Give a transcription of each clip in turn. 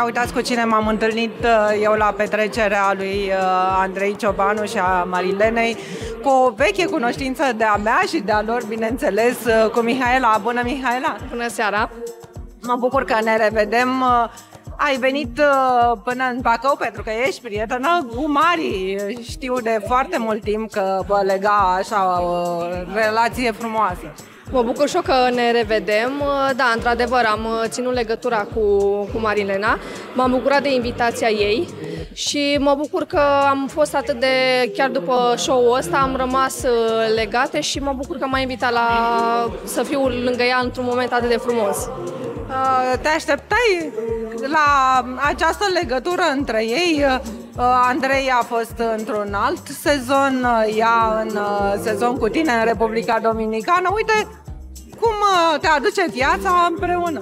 Ia uitați cu cine m-am întâlnit eu la petrecerea lui Andrei Ciobanu și a Marilenei, cu o veche cunoștință de-a mea și de-a lor, bineînțeles, cu Mihaela. Bună, Mihaela! Bună seara! Mă bucur că ne revedem. Ai venit până în Bacău pentru că ești prietenă cu Mari. Știu de foarte mult timp că vă lega așa o relație frumoasă. Mă bucur și eu că ne revedem. Da, într-adevăr, am ținut legătura cu Marilena. M-am bucurat de invitația ei și mă bucur că am fost atât de... Chiar după show-ul ăsta am rămas legate și mă bucur că m-a invitat să fiu lângă ea într-un moment atât de frumos. Te așteptai la această legătură între ei? Andrei a fost într-un alt sezon, ea în sezon cu tine în Republica Dominicană. Uite cum te aduce viața împreună.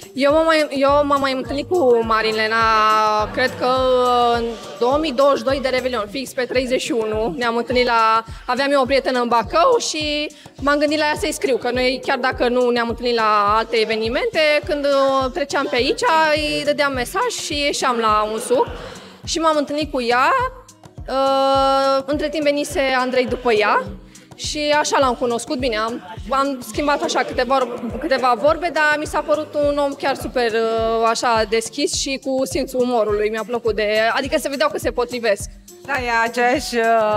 Eu m-am mai întâlnit cu Marilena, cred că în 2022 de Revelion, fix pe 31, ne-am întâlnit aveam eu o prietenă în Bacău și m-am gândit la ea să-i scriu, că noi, chiar dacă nu ne-am întâlnit la alte evenimente, când treceam pe aici, îi dădeam mesaj și ieșeam la un suc și m-am întâlnit cu ea. Între timp venise Andrei după ea. Și așa l-am cunoscut bine, am schimbat așa câteva vorbe, dar mi s-a părut un om chiar super așa deschis și cu simțul umorului, mi-a plăcut adică se vedeau că se potrivesc. Da, e aceeași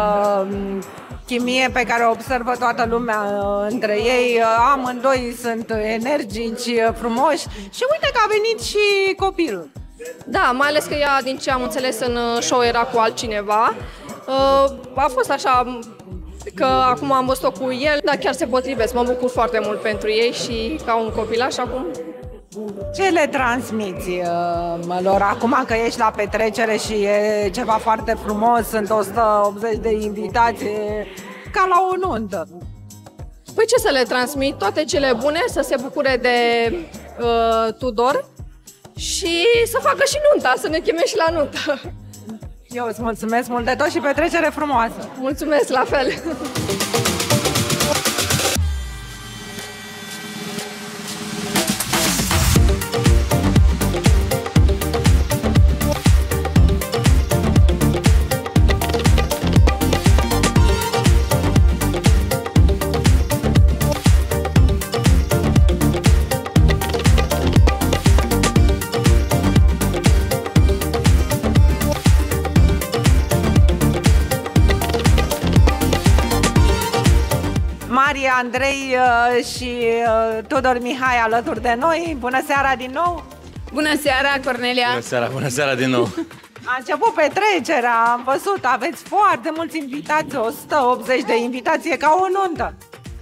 chimie pe care o observă toată lumea între ei, amândoi sunt energici, frumoși și uite că a venit și copilul. Da, mai ales că ea, din ce am înțeles, în show era cu altcineva, a fost așa... că acum am văzut-o cu el, dar chiar se potrivesc. Mă bucur foarte mult pentru ei și ca un copilaș acum. Ce le transmiți lor acum că ești la petrecere și e ceva foarte frumos, sunt 180 de invitații, ca la o nuntă? Păi ce să le transmit? Toate cele bune, să se bucure de Tudor și să facă și nunta, să ne cheme și la nuntă. Eu îți mulțumesc mult de tot și petrecere frumoasă! Mulțumesc, la fel! Mari, Andrei și Tudor Mihai alături de noi. Bună seara din nou! Bună seara, Cornelia! Bună seara din nou! A început petrecerea, am văzut, aveți foarte mulți invitați, 180 de invitații, ca o nuntă.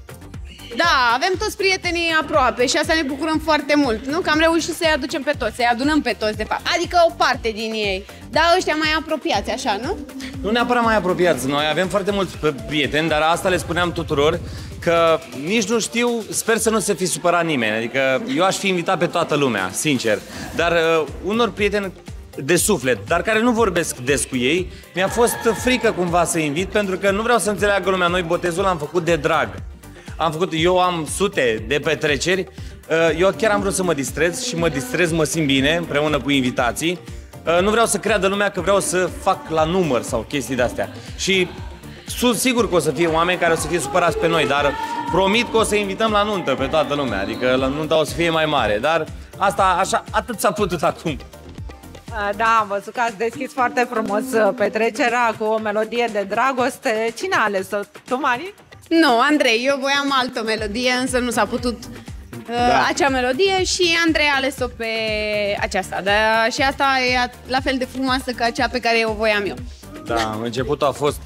Da, avem toți prietenii aproape și asta ne bucurăm foarte mult, nu? Că am reușit să-i aducem pe toți, să-i adunăm pe toți, de fapt. Adică o parte din ei, dar ăștia mai apropiați, așa, nu? Nu neapărat mai apropiați, noi avem foarte mulți prieteni, dar asta le spuneam tuturor, că nici nu știu, sper să nu se fi supărat nimeni, adică eu aș fi invitat pe toată lumea, sincer, dar unor prieteni de suflet, dar care nu vorbesc des cu ei, mi-a fost frică cumva să invit, pentru că nu vreau să înțeleagă lumea, noi botezul l-am făcut de drag. Eu am sute de petreceri, eu chiar am vrut să mă distrez și mă distrez, mă simt bine împreună cu invitații. Nu vreau să creadă lumea că vreau să fac la număr sau chestii de-astea. Și sunt sigur că o să fie oameni care o să fie supărați pe noi, dar promit că o să invităm la nuntă pe toată lumea, adică la nunta o să fie mai mare, dar asta așa, atât s-a putut acum. Da, am văzut că ați deschis foarte frumos petrecerea cu o melodie de dragoste. Cine a ales-o? Tu, Mari? Nu, Andrei, eu voiam altă melodie, însă nu s-a putut acea melodie și Andrei a ales-o pe aceasta. Dar și asta e la fel de frumoasă ca cea pe care o voiam eu. Da, începutul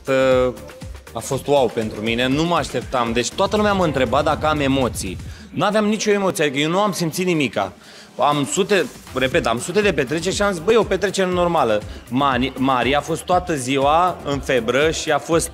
a fost wow pentru mine, nu mă așteptam. Deci toată lumea mă întreba dacă am emoții. Nu aveam nicio emoție, adică eu nu am simțit nimica. Am sute de petreceri și am zis, băi, o petrecere normală. Mari a fost toată ziua în febră și a fost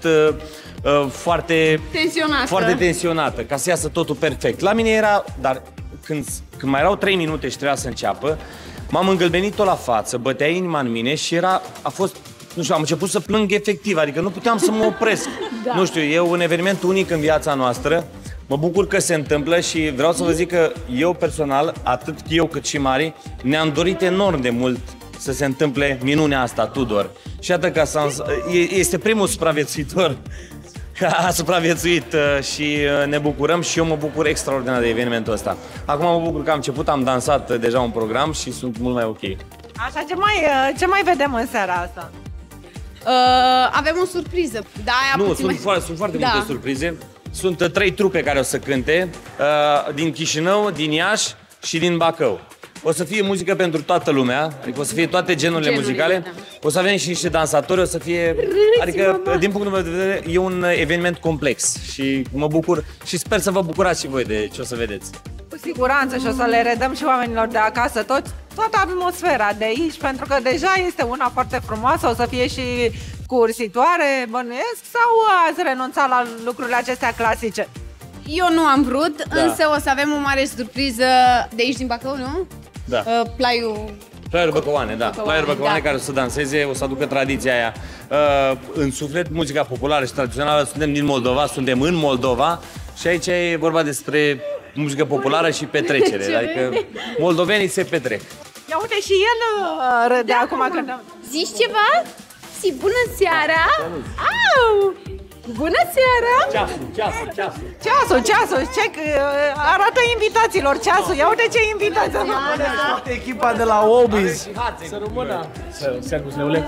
foarte tensionată, ca să iasă totul perfect. La mine era, dar când mai erau 3 minute și trebuia să înceapă, m-am îngălbenit tot la față, bătea inima în mine și nu știu, am început să plâng efectiv, adică nu puteam să mă opresc. Da. Nu știu, e un eveniment unic în viața noastră. Mă bucur că se întâmplă și vreau să vă zic că eu personal, atât eu cât și Mari, ne-am dorit enorm de mult să se întâmple minunea asta, Tudor. Și iată că este primul supraviețuitor a supraviețuit și ne bucurăm și eu mă bucur extraordinar de evenimentul ăsta. Acum mă bucur că am început, am dansat deja un program și sunt mult mai ok. Așa, ce mai vedem în seara asta? Avem o surpriză. Da, sunt foarte multe surprize. Sunt 3 trupe care o să cânte, din Chișinău, din Iași și din Bacău. O să fie muzică pentru toată lumea, adică o să fie toate genurile muzicale, o să avem și niște dansatori, o să fie... Adică, din punctul meu de vedere, e un eveniment complex și mă bucur și sper să vă bucurați și voi de ce o să vedeți. Cu siguranță și o să le redăm și oamenilor de acasă toată atmosfera de aici, pentru că deja este una foarte frumoasă, o să fie și cursitoare, bănuiesc, sau ați renunțat la lucrurile acestea clasice? Eu nu am vrut, însă o să avem o mare surpriză de aici din Bacău, nu? Da. Plaiul Băcăoane, da. Plaiul Băcăoane care o să danseze, o să aducă tradiția aia în suflet, muzica populară și tradițională. Suntem din Moldova, suntem în Moldova și aici e vorba despre muzică populară și petrecere. Adică moldovenii se petrec. Ia uite și el râde acum când... Zici ceva? Și bună seara! Au! Bună seara! Ceasul, ce arată invitațiilor ceasul. Ia uite ce invitați. Toată echipa de la Obiz. Să rămână. Servus, Leule.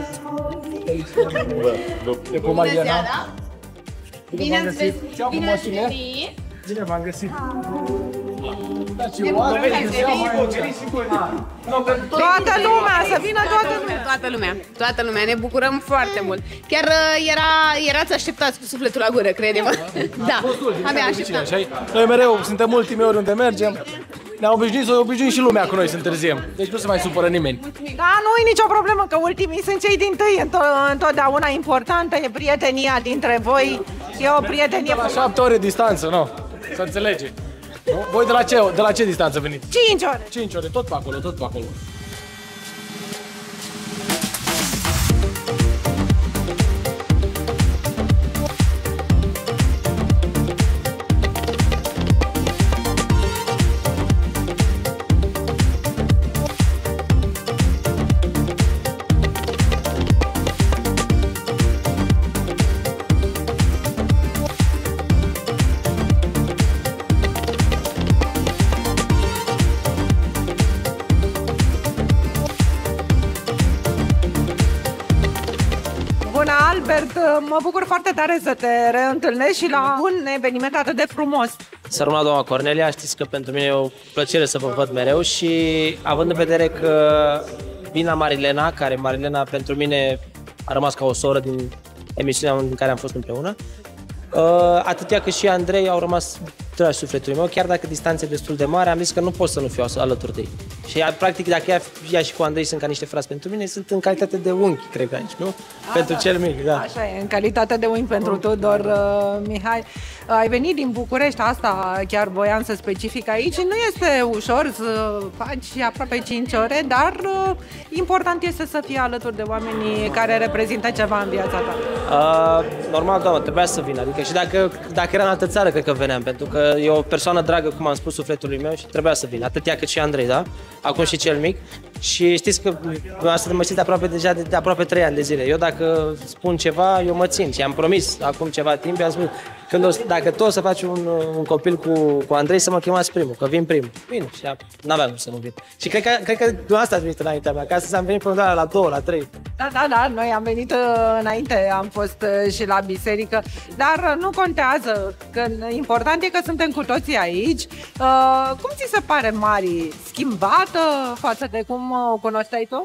Bună seara! Bine ați venit! Bine v-am găsit. Toată lumea, să vină Toată lumea, ne bucurăm foarte mult. Chiar erați așteptați cu sufletul la gură, crede-mă. Da, abia așteptam. Noi mereu suntem ultimii ori unde mergem. Ne-au obișnuit și lumea cu noi să întârziem. Deci nu se mai supără nimeni. Da, nu e nicio problemă, că ultimii sunt cei dintâi. Întotdeauna importantă e prietenia dintre voi. E o prietenie. La 7 ore distanță, nu? Să înțelege. Voi de la ce distanță veniți? 5 ore. 5 ore, tot pe acolo. Albert, mă bucur foarte tare să te reîntâlnesc și la un eveniment atât de frumos. Să rămână doamna Cornelia, știți că pentru mine e o plăcere să vă văd mereu și având în vedere că vin la Marilena, care Marilena pentru mine a rămas ca o soră din emisiunea în care am fost împreună, atât ea cât și Andrei au rămas dragi sufletului meu, chiar dacă distanța e destul de mare, am zis că nu pot să nu fiu alături de ei. Și practic dacă ea și cu Andrei sunt ca niște frați pentru mine, sunt în calitate de unchi, cred că aici, nu? Pentru cel mic, da. Așa e, în calitate de unchi pentru Tudor, Mihai. Ai venit din București, asta chiar voiam să specific aici. Nu este ușor să faci aproape 5 ore, dar important este să fii alături de oamenii care reprezintă ceva în viața ta. Normal, doamnă, trebuia să vin. Adică și dacă era în altă țară, cred că veneam, pentru că e o persoană dragă, cum am spus, sufletului meu și trebuia să vin. Atât ea cât și Andrei, da? Acum și cel mic. Și știți că asta mă știți deja de aproape 3 ani de zile. Eu dacă spun ceva, eu mă țin. Și am promis acum ceva timp, i-am spus, dacă tu o să faci un copil cu Andrei, să mă chemați primul, că vin primul. Bine, și n-aveam cum să nu vin. Și cred că dumneavoastră ați venit înaintea mea, ca să am venit până la 2, la 3. Da, noi am venit înainte, am fost și la biserică, dar nu contează, că important e că suntem cu toții aici. Cum ți se pare Mari? Schimbată față de cum o cunoșteai tu?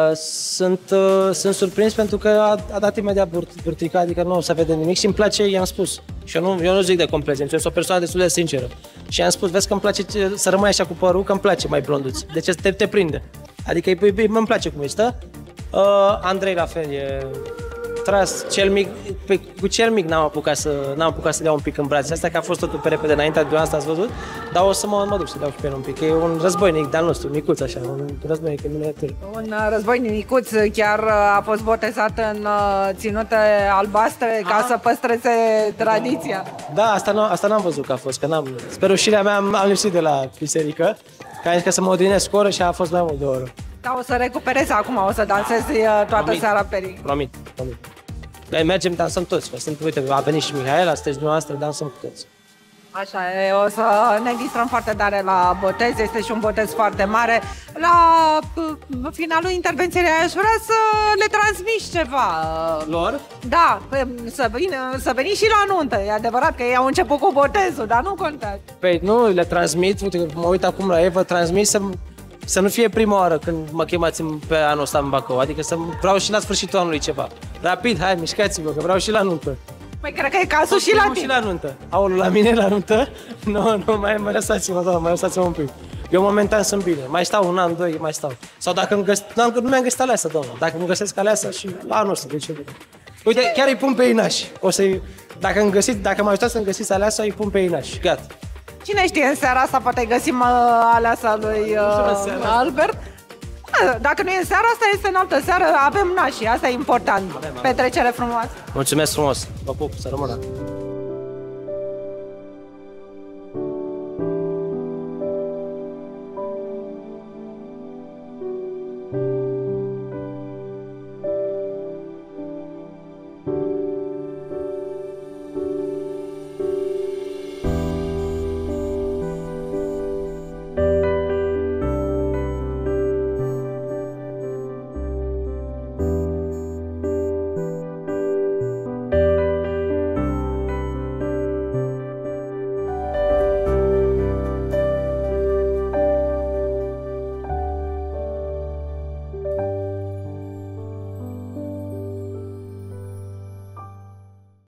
Sunt surprins pentru că a dat imediat burtica, adică nu o să vede nimic și îmi place, i-am spus. Și eu nu zic de complezență, eu sunt o persoană destul de sinceră. Și i-am spus, vezi că îmi place să rămâi așa cu părul, că îmi place mai blonduți. Deci te prinde. Adică îmi place cum ești, Andrei la fel e tras, cel mic, cu cel mic n-am apucat să le iau un pic în brațe. Asta că a fost totul pe repede înainte, dumneavoastră ați văzut, dar o să mă duc să le iau și pe el un pic. E un războinic de-al nostru, micuț așa, un războinic în miniatură. Un războinic micuț, chiar a fost botezat în ținute albastre ca să păstreze tradiția. Da, asta n-am văzut că a fost, că n-am. Spre rușinea mea am lipsit de la biserică, că am zis că să mă odinesc o oră și a fost mai mult de o oră. Da, o să recuperezi acum, o să dansezi toată Promit. seara pe ring. Promit. Noi mergem, dansăm toți. Uite, a venit și Mihaela, sunteți dumneavoastră, dansăm cu toți. Așa e, o să ne distrăm foarte tare la botez, este și un botez foarte mare. La finalul intervenției aș vrea să le transmiți ceva. Lor? Da, să veniți și la nuntă, e adevărat că ei au început cu botezul, dar nu contează. Păi nu, le transmit, uite, mă uit acum la ei, vă transmit să nu fie prima oară când mă chemați pe anul ăsta în Bacău, adică să vreau și la sfârșitul anului ceva. Rapid, hai, mișcați-vă, că vreau și la nuntă. Păi cred că e cazul și la Și tine. la nuntă. Aoleu, la mine la nuntă? Nu, mai lăsați-mă, doamnă, mai lăsați-mă un pic. Eu momentan sunt bine, mai stau un an, doi, mai stau. Sau dacă nu mi-am găsit aleasă, doamnă, dacă îmi găsesc aleasă și anul ăsta, de ce? Uite, chiar îi pun pe Inaș. Dacă mă ajutați să-mi găsiți aleasă, îi pun pe Inaș. Gata. Cine știe, în seara asta poate găsim aleasa lui Albert. Dacă nu e în seara asta, este în altă seară, avem nașii, asta e important. Petrecere frumoasă. Mulțumesc frumos. Vă pup, să rămână.